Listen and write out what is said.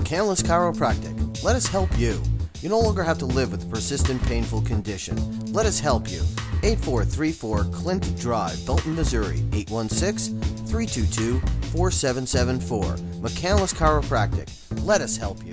McCandless Chiropractic. Let us help you. You no longer have to live with a persistent painful condition. Let us help you. 8434 Clint Drive, Belton, Missouri, 816-322-4774. McCandless Chiropractic. Let us help you.